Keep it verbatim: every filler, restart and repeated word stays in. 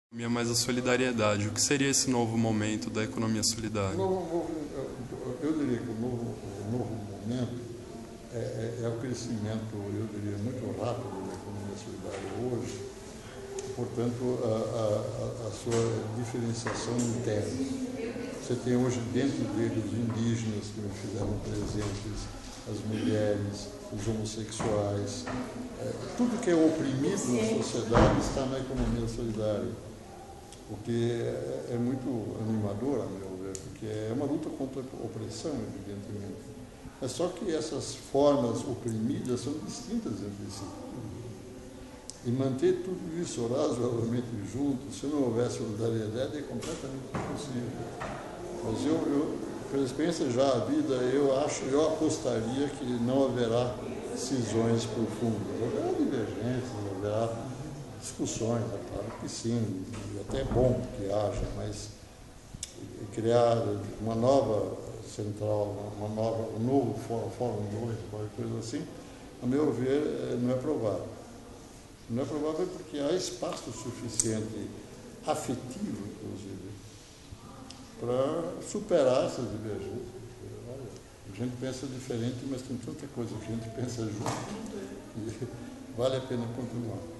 Mais a solidariedade. O que seria esse novo momento da economia solidária? O novo, eu diria que o novo, o novo momento é, é, é o crescimento, eu diria, muito rápido da economia solidária hoje, portanto, a, a, a sua diferenciação interna. Você tem hoje dentro dele os indígenas que me fizeram presentes, as mulheres, os homossexuais, é, tudo que é oprimido na sociedade está na economia solidária. O que é, é muito animador, a meu ver, porque é uma luta contra a opressão, evidentemente. É só que essas formas oprimidas são distintas entre si. E manter tudo isso razoavelmente junto, se não houver solidariedade, é completamente impossível. Mas eu, eu, pela experiência já a vida, eu acho, eu apostaria que não haverá cisões profundas. Haverá divergências, haverá discussões, é claro que sim, e até é bom que haja, mas criar uma nova central, uma nova, um novo Fórum dois, qualquer coisa assim, a meu ver, não é provável. Não é provável porque há espaço suficiente, afetivo, inclusive, para superar essas divergências. A gente pensa diferente, mas tem tanta coisa que a gente pensa junto, e vale a pena continuar.